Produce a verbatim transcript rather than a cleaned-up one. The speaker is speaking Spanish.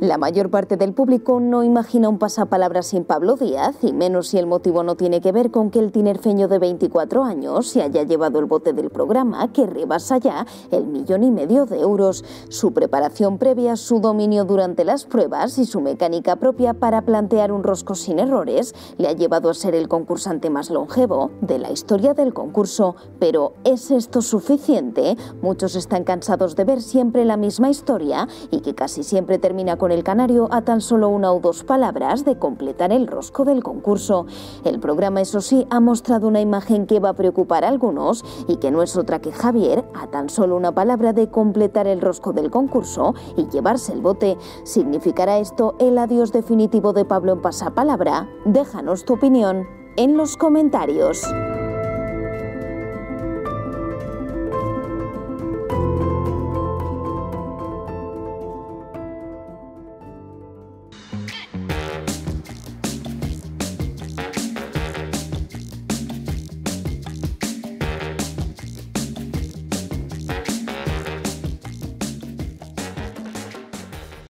La mayor parte del público no imagina un pasapalabra sin Pablo Díaz, y menos si el motivo no tiene que ver con que el tinerfeño de veinticuatro años se haya llevado el bote del programa, que rebasa ya el millón y medio de euros. Su preparación previa, su dominio durante las pruebas y su mecánica propia para plantear un rosco sin errores le ha llevado a ser el concursante más longevo de la historia del concurso. Pero ¿es esto suficiente? Muchos están cansados de ver siempre la misma historia y que casi siempre termina con el canario a tan solo una o dos palabras de completar el rosco del concurso. El programa, eso sí, ha mostrado una imagen que va a preocupar a algunos y que no es otra que Javier, a tan solo una palabra de completar el rosco del concurso y llevarse el bote. ¿Significará esto el adiós definitivo de Pablo en pasapalabra? Déjanos tu opinión en los comentarios.